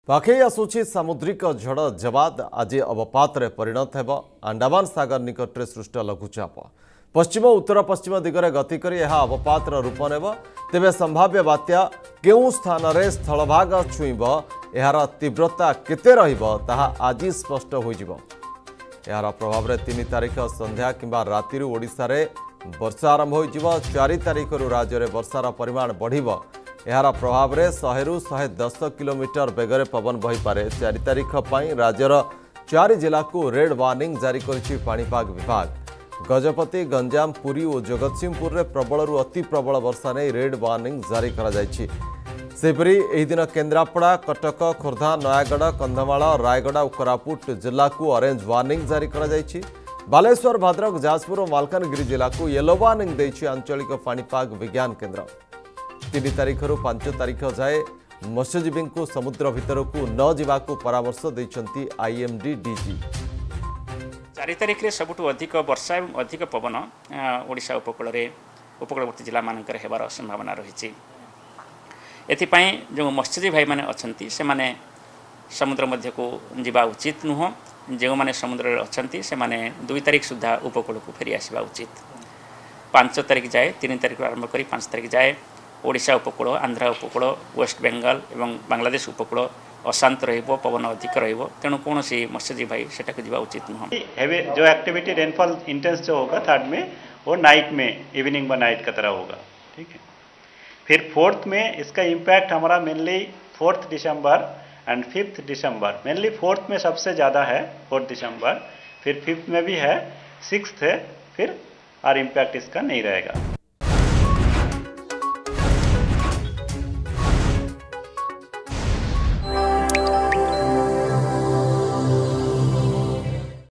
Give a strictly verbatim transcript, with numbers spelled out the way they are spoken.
पाखे आसुची सामुद्रिक झड़ जवाद आज अवपात परिणत हो। अंडमान सागर निकट में सृष्ट लघुचाप पश्चिम उत्तर पश्चिम दिगरे गति कर अवपात रूप नेब। तेबे संभाव्य बात्या केउ स्थान में स्थलभाग छुईब यार तीव्रता केते रहिबो ताहा आज स्पष्ट होइजिबो। यार प्रभाव में तीन तारीख संध्या किंबा राति ओडिशा रे वर्षा आरंभ होइजिबो। चार तारीख राज्य में वर्षार परिमाण बढ़िबो। यार प्रभाव में सौ रु सौ दस किलोमीटर बेगरे पवन बही पारे। चार तारीख पर राज्यर चार जिला को रेड वार्निंग जारी करिछि पाणीपाग विभाग। गजपति, गंजाम, पुरी और जगतसिंहपुर में प्रबल रु अति प्रबल वर्षा नहीं रेड वार्निंग जारी करा जायछि। सेपरी एही दिन केन्द्रापड़ा, कटक, खोर्धा, नयागढ़, कंधमाल, रायगढ़ और कोरापुट जिला को ऑरेंज वार्निंग जारी करा जायछि। बालेश्वर, भद्रक, जाजपुर और मालकानगिरी जिला को येलो वार्निंग देछि आंचलिक पाणीपाग विज्ञान केन्द्र। तीन तारीख रु पांच तारीख जाए मत्स्यजीवी को समुद्र भीतर को न जावाक परामर्श देइछंती आईएमडी डीजी। चार तारीख में सबुठ अधिक वर्षा और अधिक पवन ओडिशा उपकूल उपकूलवर्ती जिला मानकर हेबार संभावना रही। एथिपाई जो मत्स्यजीवी भाई माने अछंती से माने समुद्र मध्य को जीवा उचित नुह। जो माने समुद्र अछंती से माने दुई तारीख सुधा उपकूल को फेरी आसवा उचित। पांच तारीख जाए तीन तारीख आरंभ करी पांच तारीख जाए ओडिशा उपकूल, आंध्रा उपकूल, वेस्ट बेंगल एवं बांग्लादेश उपकूल अशांत रहिबो, पवन अधिक रहिबो। तेणु कौन सी मत्स्यजीवी भाई सेटा को जीवा उचित नुह। हेवी जो एक्टिविटी रेनफॉल इंटेंस जो होगा थर्ड में वो नाइट में इवनिंग व नाइट का तरह होगा। ठीक है। फिर फोर्थ में इसका इम्पैक्ट हमारा mainly fourth December and fifth December. Mainly fourth में सबसे ज़्यादा है फोर्थ दिसंबर, फिर फिफ्थ में भी है, सिक्स्थ है, फिर और इम्पैक्ट इसका नहीं रहेगा।